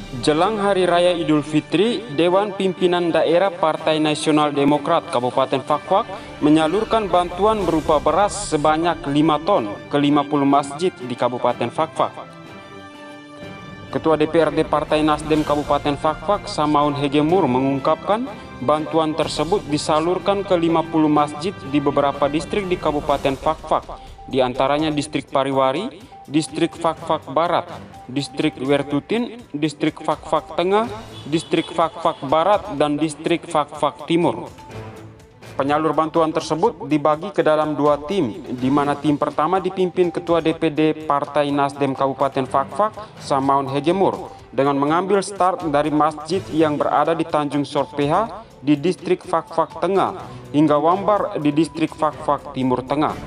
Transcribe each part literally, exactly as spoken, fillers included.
Jelang Hari Raya Idul Fitri, Dewan Pimpinan Daerah Partai Nasional Demokrat Kabupaten Fakfak menyalurkan bantuan berupa beras sebanyak lima ton ke lima puluh masjid di Kabupaten Fakfak. Ketua D P R D Partai Nasdem Kabupaten Fakfak, Samaun Hegemur, mengungkapkan bantuan tersebut disalurkan ke lima puluh masjid di beberapa distrik di Kabupaten Fakfak, di antaranya Distrik Pariwari, Distrik Fakfak Barat, Distrik Wertutin, Distrik Fakfak Tengah, Distrik Fakfak Barat, dan Distrik Fakfak Timur. Penyalur bantuan tersebut dibagi ke dalam dua tim, di mana tim pertama dipimpin Ketua D P D Partai Nasdem Kabupaten Fakfak, Samaun Hegemur, dengan mengambil start dari masjid yang berada di Tanjung Sorpeha di Distrik Fakfak Tengah hingga Wambar di Distrik Fakfak Timur Tengah.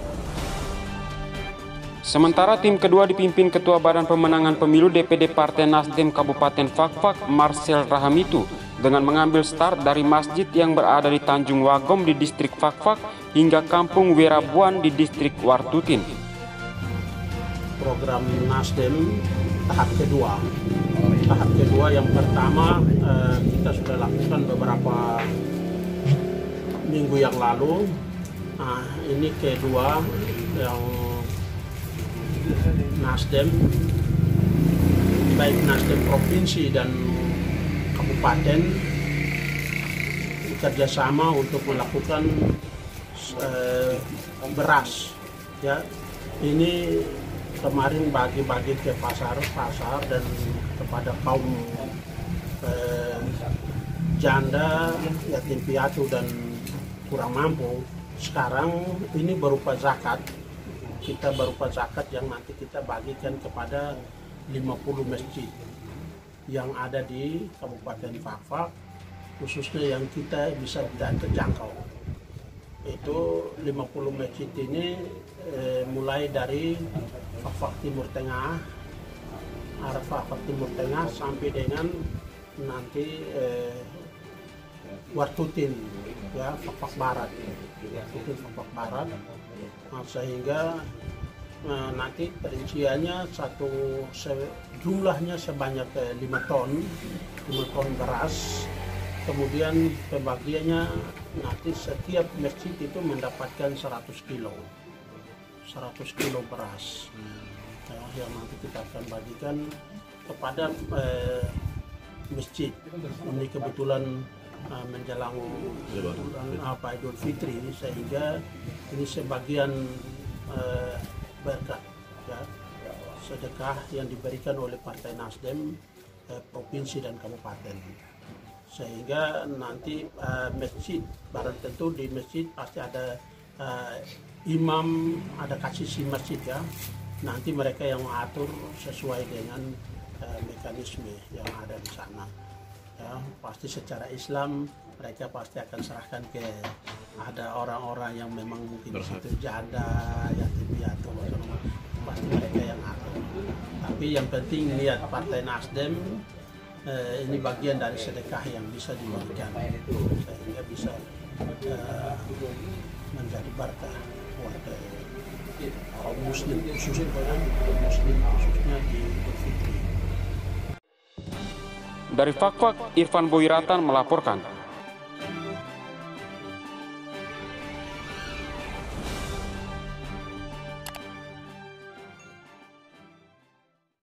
Sementara tim kedua dipimpin Ketua Badan Pemenangan Pemilu D P D Partai Nasdem Kabupaten Fakfak, Marcel Rahamitu, dengan mengambil start dari masjid yang berada di Tanjung Wagom di Distrik Fakfak hingga Kampung Werabuan di Distrik Wartutin. Program Nasdem tahap kedua. Tahap kedua yang pertama eh, kita sudah lakukan beberapa minggu yang lalu. Nah, ini kedua yang Nasdem, baik Nasdem provinsi dan kabupaten bekerjasama untuk melakukan eh, beras. Ya, ini kemarin bagi-bagi ke pasar-pasar dan kepada kaum eh, janda, yatim piatu dan kurang mampu. Sekarang ini berupa zakat. Kita berupa zakat yang nanti kita bagikan kepada lima puluh masjid yang ada di Kabupaten Fakfak, khususnya yang kita bisa terjangkau. Itu lima puluh masjid ini eh, mulai dari Fakfak Timur Tengah, arah Fakfak Timur Tengah sampai dengan nanti eh, Wartutin, ya, Fakfak Barat, Wartutin Fakfak Barat. Nah, sehingga nah, nanti perinciannya satu se, jumlahnya sebanyak lima ton beras. Kemudian pembagiannya nanti setiap masjid itu mendapatkan seratus kilo beras, nah, yang nanti kita akan bagikan kepada eh, masjid. Ini kebetulan uh, menjelang bulan apa Idul Fitri, sehingga ini sebagian uh, berkat, ya, sedekah yang diberikan oleh Partai Nasdem uh, provinsi dan kabupaten, sehingga nanti uh, masjid, barang tentu di masjid pasti ada uh, imam, ada kasisi masjid, ya, nanti mereka yang mengatur sesuai dengan uh, mekanisme yang ada di sana, ya, pasti secara Islam mereka pasti akan serahkan ke ada orang-orang yang memang mungkin itu janda, yatim piatu, pasti mereka yang atur. Tapi yang penting niat Partai Nasdem eh, ini bagian dari sedekah yang bisa diberikan, sehingga bisa eh, menjadi berkah buat eh, kaum muslim, khususnya kaum muslim khususnya di Idul Fitri. Dari Fakfak, Irfan Boyratan melaporkan.